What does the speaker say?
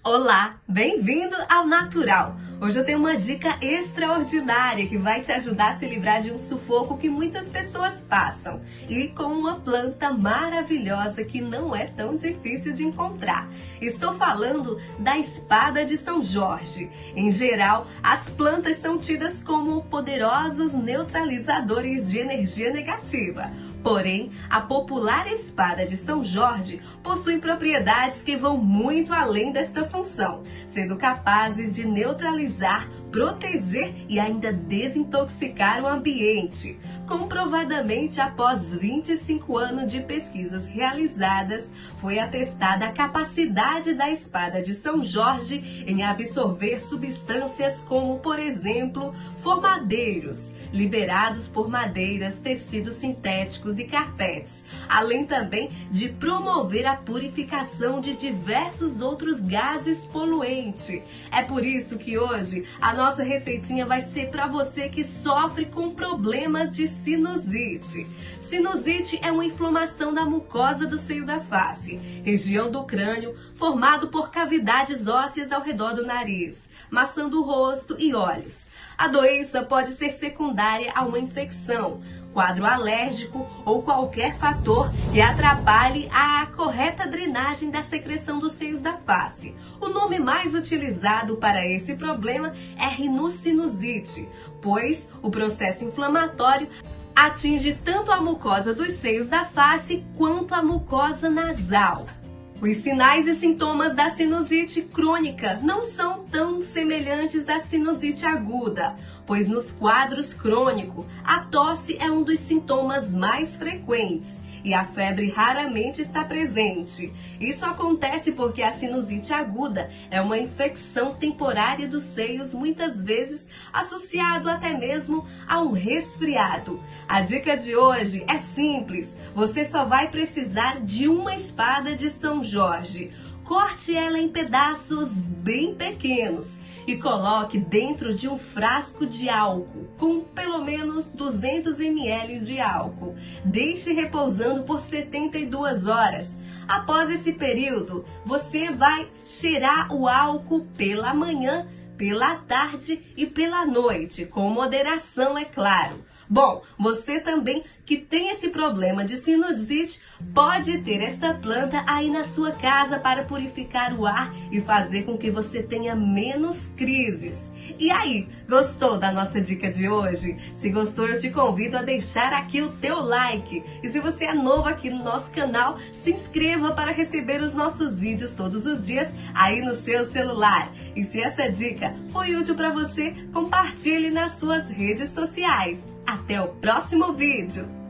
Olá, bem-vindo ao Natural! Hoje eu tenho uma dica extraordinária que vai te ajudar a se livrar de um sufoco que muitas pessoas passam e com uma planta maravilhosa que não é tão difícil de encontrar. Estou falando da espada de São Jorge. Em geral, as plantas são tidas como poderosos neutralizadores de energia negativa. Porém, a popular espada de São Jorge possui propriedades que vão muito além desta função, sendo capazes de neutralizar, proteger e ainda desintoxicar o ambiente. Comprovadamente, após 25 anos de pesquisas realizadas, foi atestada a capacidade da espada de São Jorge em absorver substâncias como, por exemplo, formadeiros, liberados por madeiras, tecidos sintéticos e carpetes, além também de promover a purificação de diversos outros gases poluentes. É por isso que hoje a nossa receitinha vai ser para você que sofre com problemas de sinusite. Sinusite é uma inflamação da mucosa do seio da face, região do crânio, formado por cavidades ósseas ao redor do nariz, maçã do rosto e olhos. A doença pode ser secundária a uma infecção, quadro alérgico ou qualquer fator que atrapalhe a correta drenagem da secreção dos seios da face. O nome mais utilizado para esse problema é rinocinusite, pois o processo inflamatório atinge tanto a mucosa dos seios da face quanto a mucosa nasal. Os sinais e sintomas da sinusite crônica não são tão semelhantes à sinusite aguda, pois nos quadros crônicos, a tosse é um dos sintomas mais frequentes e a febre raramente está presente. Isso acontece porque a sinusite aguda é uma infecção temporária dos seios, muitas vezes associado até mesmo a um resfriado. A dica de hoje é simples, você só vai precisar de uma espada de São Jorge. Corte ela em pedaços bem pequenos e coloque dentro de um frasco de álcool, com pelo menos 200 ml de álcool. Deixe repousando por 72 horas. Após esse período, você vai cheirar o álcool pela manhã, pela tarde e pela noite, com moderação, é claro. Bom, você também que tem esse problema de sinusite, pode ter esta planta aí na sua casa para purificar o ar e fazer com que você tenha menos crises. E aí, gostou da nossa dica de hoje? Se gostou, eu te convido a deixar aqui o teu like. E se você é novo aqui no nosso canal, se inscreva para receber os nossos vídeos todos os dias aí no seu celular. E se essa dica foi útil para você, compartilhe nas suas redes sociais. Até o próximo vídeo!